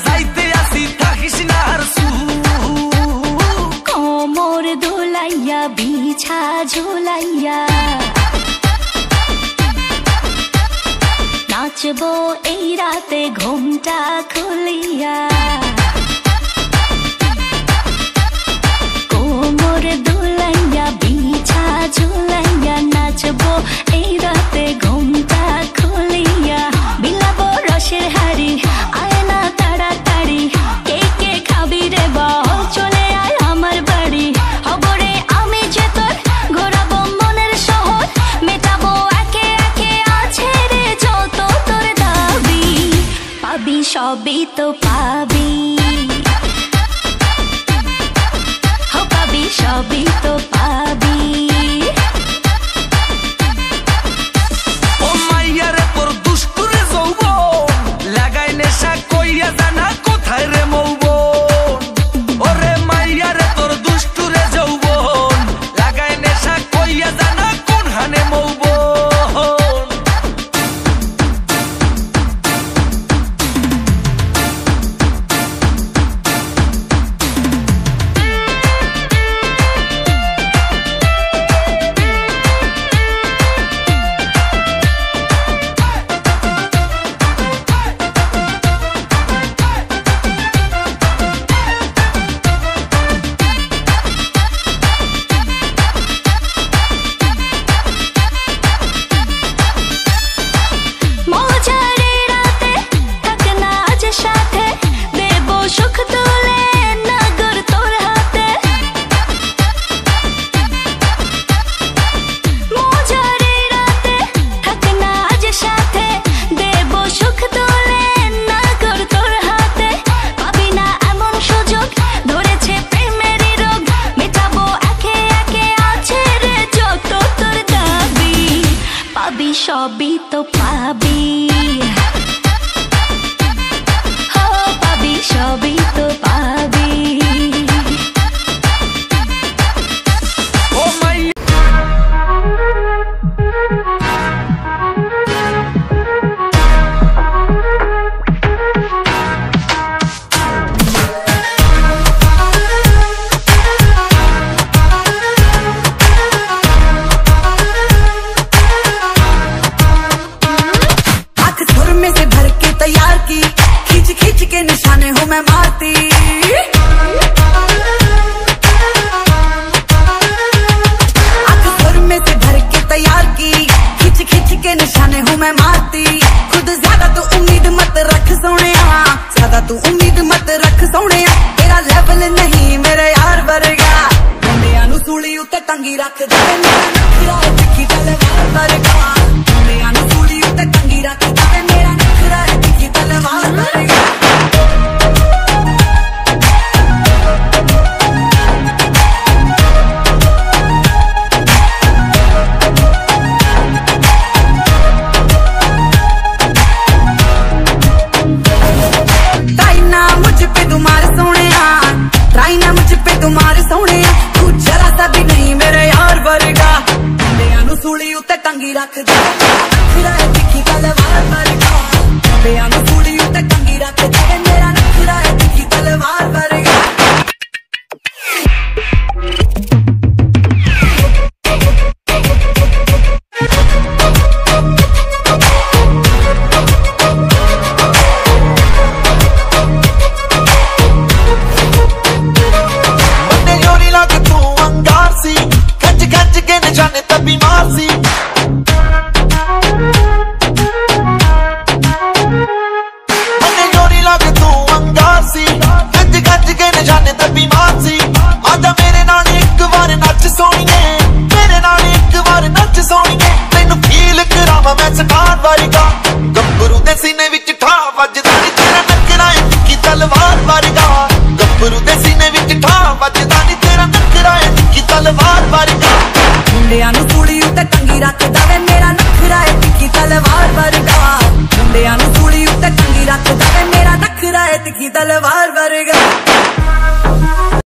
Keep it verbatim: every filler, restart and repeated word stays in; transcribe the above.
যাইতে আসি থাকিস না আর সু কোমর দোলাইয়া বিছা ঝোলাইয়া নাচবো এই রাতে ঘুমটা খুলিয়া কোমর দোলাইয়া বিছা ঝোলাইয়া নাচবো এই রাতে ঘুমটা খুলিয়া বিলাবো রসের হাড়ি আয় না তাড়াতাড়ি কে কে খাবি রে বল চলে আয় আমার বাড়ি হবরে আমি যে তোর ঘোরাবো মনের শহর মেটাবো একে একে আছে রে যত তোর দাবি পাবি সবই তো পাবি হো পাবি সবই তো পাবি ও মাইয়ারে তোর দুষ্টুরে যৌবন লাগাই নেশা কইয়া জানা কোথায় রে মৌবন ওরে মাইয়ারে তোর দুষ্টুরে যৌবন লাগাই নেশা কইয়া জানা কোন হানে মৌবন মজারে রাতে থাক না আজ সাথে দেব সুখ তুলে নগর তোর হাতে মজারে রাতে থাক না আজ সাথে দেব সুখ তুলে নগর তোর হাতে পাবি না এমন সুযোগ ধরেছে প্রেমেরই রোগ মেটাবো একে একে আছে রে যত তোর দাবি পাবি সবই তো পাবি হো পাবি সবই তো পাবি ও মাইয়া आँख सुर में से भर के तैयार की खींच खींच के निशाने हूँ मैं मारती आँख सुर में से भर के तैयार की खींच खींच के निशाने हूँ मैं मारती खुद ज्यादा तू उम्मीद मत रख सोने ज्यादा तू उम्मीद मत रख सोने तेरा लेवल नहीं मेरे यार वर्गा मुंडिया नू सूली उत्ते टंगी रख दे मेरा नखरा है तिखी तलवार वर्गा मुंडिया नू सूली उत्ते टंगी रख दे मेरा नखरा है तिखी तलवार वर्गा ट्राई ना मुझ पे तुम्हारे सोने ट्राई ना मुझ पे तुम्हारे सोने तू जरा सा भी नहीं मेरे यार वर्गा मुंडिया नू सूली उत्ते टंगी रख दे नखरा है तिखी तलवार वर्गा मुंडिया नू सूली उत्ते टंगी रख दे मेरा नखरा है तिखी तलवार वर्गा मन्ने जोरी लग तू अंगार सी खच खच के निशाने तब बीमार सी मन्ने जोरी लग तू अंगार सी खच खच के निशाने तब बीमार सी आजा मेरे नाल एक बार नच सोनिए मेरे नाल एक बार नच सोनिए तैनू फील करावां मैं स्टार वर्गा गब्बरू दे सीने विच ठा वजदा नी तेरा नखरा है तिखी तलवार वर्गा गब्बरू दे सीने विच ठा वजदा नी तेरा नखरा है तिखी तलवार वर्गा मुंडिया नू सूली उत्ते टंगी रख दे मेरा नखरा है तिखी तलवार वर्गा मुंडिया नू सूली उत्ते टंगी रख दे मेरा नखरा है तिखी तलवार वर्गा